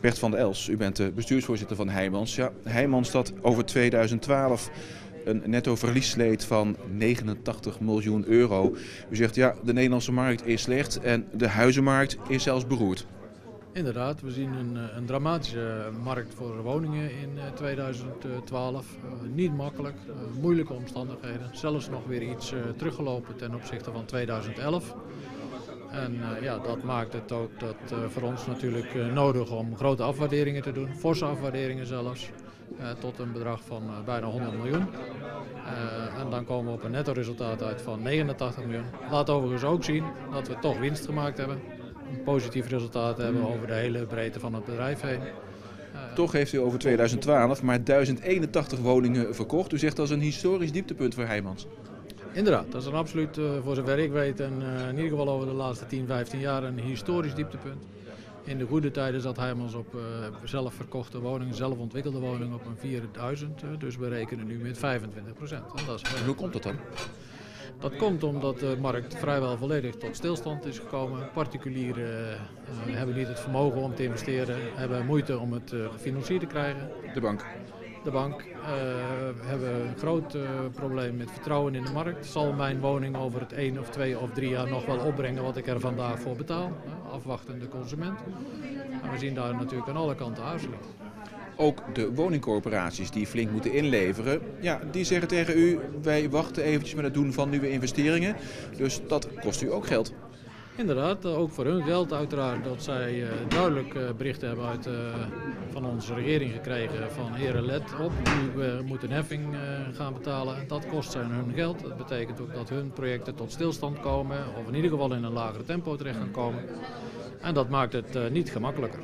Bert van der Els, u bent de bestuursvoorzitter van Heijmans. Ja, Heijmans dat over 2012 een netto verlies leed van 89 miljoen euro. U zegt ja, de Nederlandse markt is slecht en de huizenmarkt is zelfs beroerd. Inderdaad, we zien een dramatische markt voor woningen in 2012. Niet makkelijk, moeilijke omstandigheden. Zelfs nog weer iets teruggelopen ten opzichte van 2011. En dat maakt het ook voor ons natuurlijk nodig om grote afwaarderingen te doen. Forse afwaarderingen zelfs. Tot een bedrag van bijna 100 miljoen. En dan komen we op een netto resultaat uit van 89 miljoen. Laat overigens ook zien dat we toch winst gemaakt hebben. Een positief resultaat hebben over de hele breedte van het bedrijf heen. Toch heeft u over 2012 maar 1081 woningen verkocht. U zegt dat is een historisch dieptepunt voor Heijmans. Inderdaad, dat is een absoluut, voor zover ik weet, en in ieder geval over de laatste 10, 15 jaar een historisch dieptepunt. In de goede tijden zat Heijmans op zelf verkochte woningen, zelf ontwikkelde woningen op een 4000. Dus we rekenen nu met 25%. En hoe komt dat dan? Dat komt omdat de markt vrijwel volledig tot stilstand is gekomen. Particulieren hebben niet het vermogen om te investeren, hebben moeite om het gefinancierd te krijgen. De bank hebben een groot probleem met vertrouwen in de markt. Zal mijn woning over het 1 of 2 of 3 jaar nog wel opbrengen wat ik er vandaag voor betaal? Afwachtende consument. En we zien daar natuurlijk aan alle kanten aarzeling. Ook de woningcorporaties die flink moeten inleveren, ja, die zeggen tegen u, wij wachten eventjes met het doen van nieuwe investeringen. Dus dat kost u ook geld. Inderdaad, ook voor hun geld uiteraard dat zij duidelijk berichten hebben van onze regering gekregen van heren let op, u moet een heffing gaan betalen. Dat kost zij hun geld. Dat betekent ook dat hun projecten tot stilstand komen of in ieder geval in een lagere tempo terecht gaan komen. En dat maakt het niet gemakkelijker.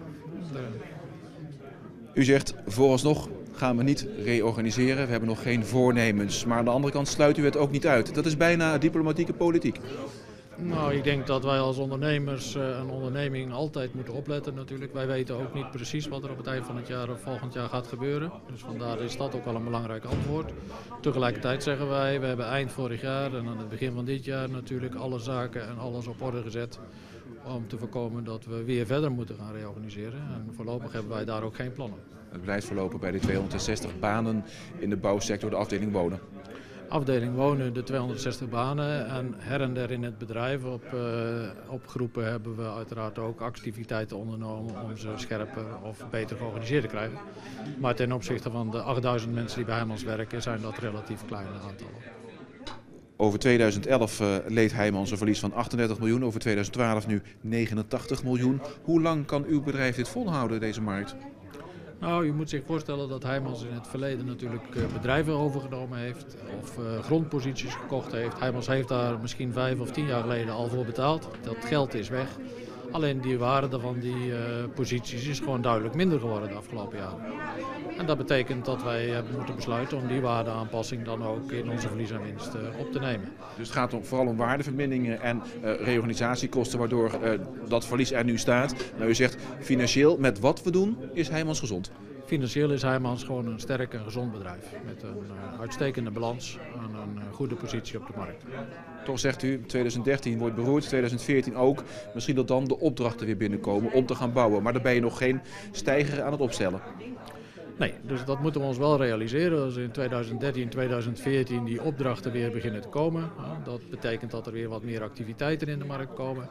U zegt vooralsnog gaan we niet reorganiseren, we hebben nog geen voornemens. Maar aan de andere kant sluit u het ook niet uit. Dat is bijna diplomatieke politiek. Nou, ik denk dat wij als ondernemers een onderneming altijd moeten opletten natuurlijk. Wij weten ook niet precies wat er op het eind van het jaar of volgend jaar gaat gebeuren. Dus vandaar is dat ook wel een belangrijk antwoord. Tegelijkertijd zeggen wij, we hebben eind vorig jaar en aan het begin van dit jaar natuurlijk alle zaken en alles op orde gezet. Om te voorkomen dat we weer verder moeten gaan reorganiseren. En voorlopig hebben wij daar ook geen plannen. Het blijft voorlopig bij de 260 banen in de bouwsector, de afdeling wonen. Afdeling wonen, de 260 banen en her en der in het bedrijf op groepen hebben we uiteraard ook activiteiten ondernomen om ze scherper of beter georganiseerd te krijgen. Maar ten opzichte van de 8000 mensen die bij Heijmans werken zijn dat relatief kleine aantallen. Over 2011 leed Heijmans een verlies van 38 miljoen, over 2012 nu 89 miljoen. Hoe lang kan uw bedrijf dit volhouden, deze markt? Nou, je moet zich voorstellen dat Heijmans in het verleden natuurlijk bedrijven overgenomen heeft of grondposities gekocht heeft. Heijmans heeft daar misschien 5 of 10 jaar geleden al voor betaald. Dat geld is weg. Alleen die waarde van die posities is gewoon duidelijk minder geworden de afgelopen jaren. En dat betekent dat wij hebben moeten besluiten om die waardeaanpassing dan ook in onze verlies en winst op te nemen. Dus het gaat vooral om waardeverminderingen en reorganisatiekosten waardoor dat verlies er nu staat. Nou, u zegt financieel met wat we doen is Heijmans gezond. Financieel is Heijmans gewoon een sterk en gezond bedrijf met een uitstekende balans en een goede positie op de markt. Toch zegt u, 2013 wordt beroerd, 2014 ook. Misschien dat dan de opdrachten weer binnenkomen om te gaan bouwen. Maar dan ben je nog geen steiger aan het opstellen. Nee, dus dat moeten we ons wel realiseren. Als in 2013, 2014 die opdrachten weer beginnen te komen. Dat betekent dat er weer wat meer activiteiten in de markt komen.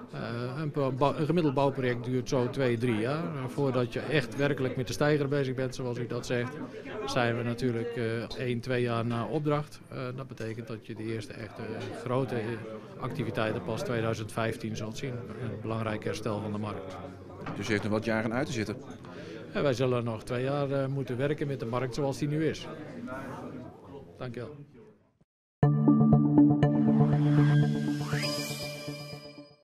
Een gemiddeld bouwproject duurt zo 2, 3 jaar. Voordat je echt werkelijk met de steiger bezig bent, zoals u dat zegt, zijn we natuurlijk 1, 2 jaar na opdracht. Dat betekent dat je de eerste echte grote activiteiten pas 2015 zult zien. Een belangrijk herstel van de markt. Dus u heeft er wat jaren uit te zitten? En wij zullen nog 2 jaar moeten werken met de markt zoals die nu is. Dank je wel.